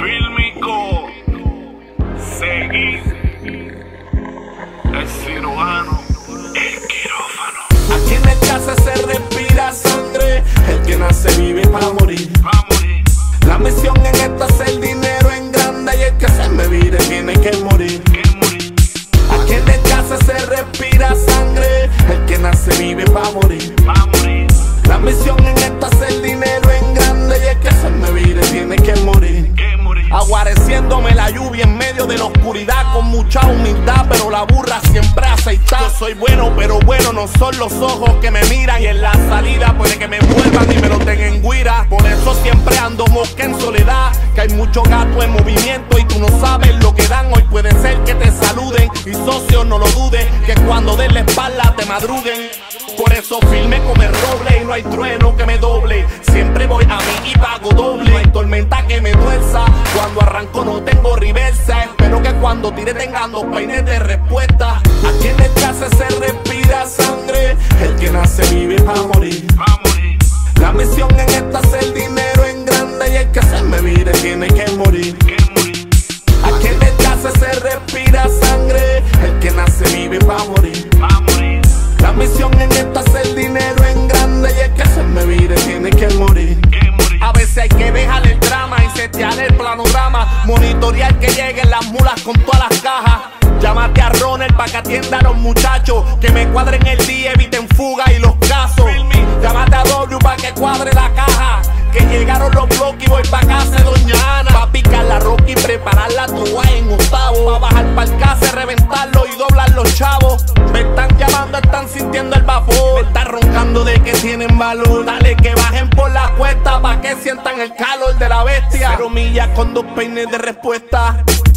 Fílmico, seguir, el cirujano, el quirófano. Aquí en el casa se respira sangre, el que nace vive para morir. La misión en esto es el dinero en grande y el que se me vire tiene que morir. Aquí en el casa se respira sangre, el que nace vive para morir. La misión en esto es el dinero en grande y el que se me vire tiene que morir. Aguareciéndome la lluvia en medio de la oscuridad, con mucha humildad, pero la burra siempre aceitada. Yo soy bueno, pero bueno no son los ojos que me miran, y en la salida puede que me envuelvan y me lo tengan en guira. Por eso siempre ando mosca en soledad, que hay mucho gato en movimiento y tú no sabes lo que dan. Hoy puede ser que te saluden y socio no lo dudes, que cuando den la espalda te madruguen. Por eso firme como el roble y no hay trueno que me doble. Siempre voy a mí y pago doble. No hay tormenta que me tuerza, cuando arranco no tengo reversa. Espero que cuando tire tengan dos peines de respuesta. Aquí en el casa se respira sangre, el que nace vive para morir. La misión en esta es el dinero en grande y el que se me vire tiene que morir. Aquí en el casa se respira sangre, el que nace vive para morir. La misión en esta es el dinero en grande y el que se me vire tiene que morir. A veces hay que dejar el drama y setear el planograma, monitorear que lleguen las mulas con todas las cajas. Llámate a Ronald pa' que atienda a los muchachos, que me cuadren el día, eviten fuga y los casos. Llámate a W pa' que cuadre la caja, que llegaron los bloques y voy pa' casa de Doña Ana. Pa' picar la roca y preparar la toa en octavo, pa' bajar pa'l casa, reventarlo y doblar los chavos. Me están llamando, están sintiendo el vapor, me están roncando de que tienen valor. Dale que bajen por la cuesta pa' que sientan el calor de la bestia. 0 millas con 2 peines de respuesta.